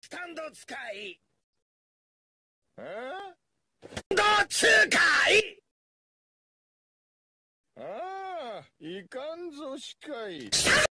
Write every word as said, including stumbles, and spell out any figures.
スタンド使い。 えスタンド使い。 ああ、いかんぞしかい。